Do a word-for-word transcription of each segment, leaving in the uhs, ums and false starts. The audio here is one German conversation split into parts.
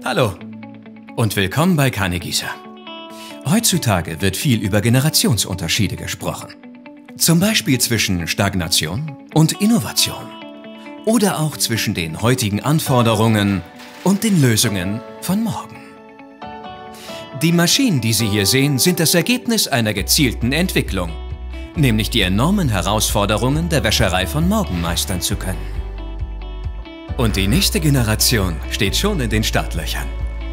Hallo und willkommen bei Kannegießer. Heutzutage wird viel über Generationsunterschiede gesprochen. Zum Beispiel zwischen Stagnation und Innovation. Oder auch zwischen den heutigen Anforderungen und den Lösungen von morgen. Die Maschinen, die Sie hier sehen, sind das Ergebnis einer gezielten Entwicklung, nämlich die enormen Herausforderungen der Wäscherei von morgen meistern zu können. Und die nächste Generation steht schon in den Startlöchern.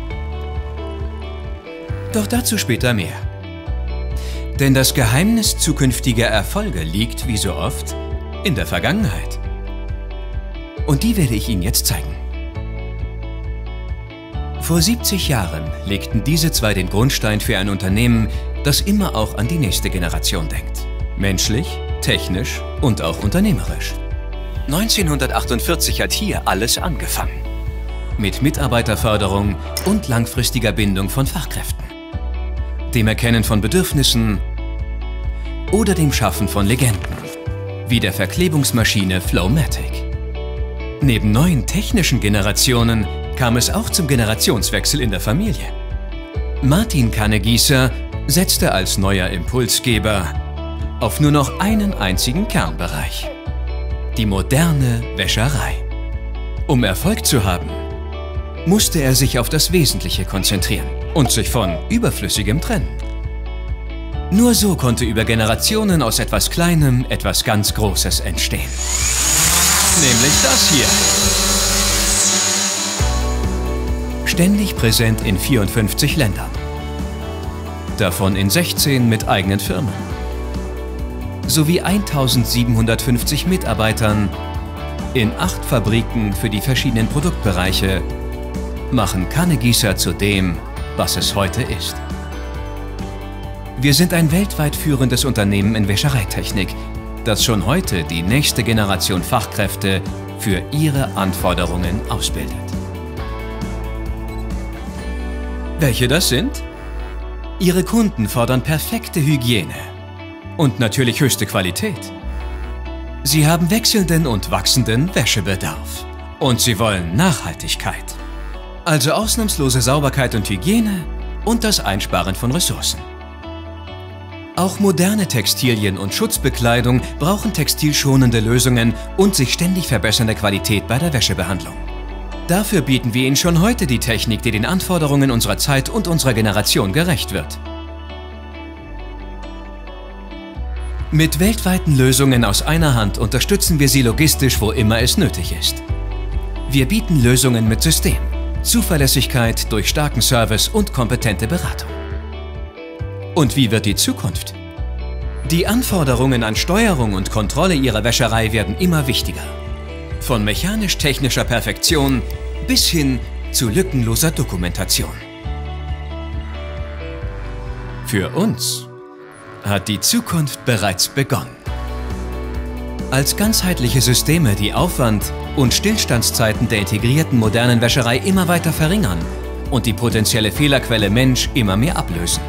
Doch dazu später mehr. Denn das Geheimnis zukünftiger Erfolge liegt, wie so oft, in der Vergangenheit. Und die werde ich Ihnen jetzt zeigen. Vor siebzig Jahren legten diese zwei den Grundstein für ein Unternehmen, das immer auch an die nächste Generation denkt. Menschlich, technisch und auch unternehmerisch. neunzehnhundertachtundvierzig hat hier alles angefangen. Mit Mitarbeiterförderung und langfristiger Bindung von Fachkräften. Dem Erkennen von Bedürfnissen oder dem Schaffen von Legenden, wie der Verklebungsmaschine Flowmatic. Neben neuen technischen Generationen kam es auch zum Generationswechsel in der Familie. Martin Kannegießer setzte als neuer Impulsgeber auf nur noch einen einzigen Kernbereich: die moderne Wäscherei. Um Erfolg zu haben, musste er sich auf das Wesentliche konzentrieren und sich von Überflüssigem trennen. Nur so konnte über Generationen aus etwas Kleinem etwas ganz Großes entstehen. Nämlich das hier. Ständig präsent in vierundfünfzig Ländern. Davon in sechzehn mit eigenen Firmen. Sowie eintausendsiebenhundertfünfzig Mitarbeitern in acht Fabriken für die verschiedenen Produktbereiche machen Kannegießer zu dem, was es heute ist. Wir sind ein weltweit führendes Unternehmen in Wäschereitechnik, das schon heute die nächste Generation Fachkräfte für ihre Anforderungen ausbildet. Welche das sind? Ihre Kunden fordern perfekte Hygiene und natürlich höchste Qualität. Sie haben wechselnden und wachsenden Wäschebedarf und sie wollen Nachhaltigkeit. Also ausnahmslose Sauberkeit und Hygiene und das Einsparen von Ressourcen. Auch moderne Textilien und Schutzbekleidung brauchen textilschonende Lösungen und sich ständig verbessernde Qualität bei der Wäschebehandlung. Dafür bieten wir Ihnen schon heute die Technik, die den Anforderungen unserer Zeit und unserer Generation gerecht wird. Mit weltweiten Lösungen aus einer Hand unterstützen wir Sie logistisch, wo immer es nötig ist. Wir bieten Lösungen mit System, Zuverlässigkeit durch starken Service und kompetente Beratung. Und wie wird die Zukunft? Die Anforderungen an Steuerung und Kontrolle Ihrer Wäscherei werden immer wichtiger. Von mechanisch-technischer Perfektion bis hin zu lückenloser Dokumentation. Für uns hat die Zukunft bereits begonnen. Als ganzheitliche Systeme, die Aufwand und Stillstandszeiten der integrierten modernen Wäscherei immer weiter verringern und die potenzielle Fehlerquelle Mensch immer mehr ablösen.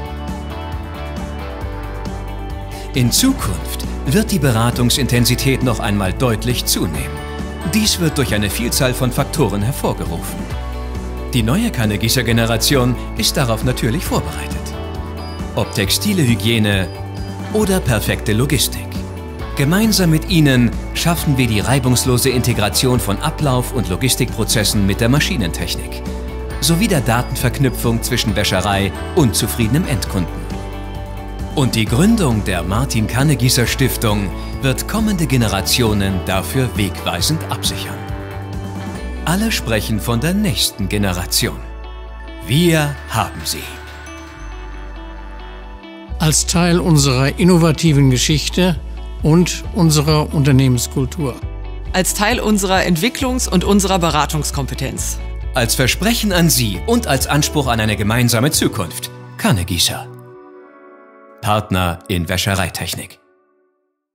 In Zukunft wird die Beratungsintensität noch einmal deutlich zunehmen. Dies wird durch eine Vielzahl von Faktoren hervorgerufen. Die neue Kannegießer-Generation ist darauf natürlich vorbereitet. Ob textile Hygiene oder perfekte Logistik. Gemeinsam mit Ihnen schaffen wir die reibungslose Integration von Ablauf- und Logistikprozessen mit der Maschinentechnik sowie der Datenverknüpfung zwischen Wäscherei und zufriedenem Endkunden. Und die Gründung der Martin Kannegießer Stiftung wird kommende Generationen dafür wegweisend absichern. Alle sprechen von der nächsten Generation. Wir haben sie. Als Teil unserer innovativen Geschichte und unserer Unternehmenskultur. Als Teil unserer Entwicklungs- und unserer Beratungskompetenz. Als Versprechen an Sie und als Anspruch an eine gemeinsame Zukunft. Kannegießer. Partner in Wäschereitechnik.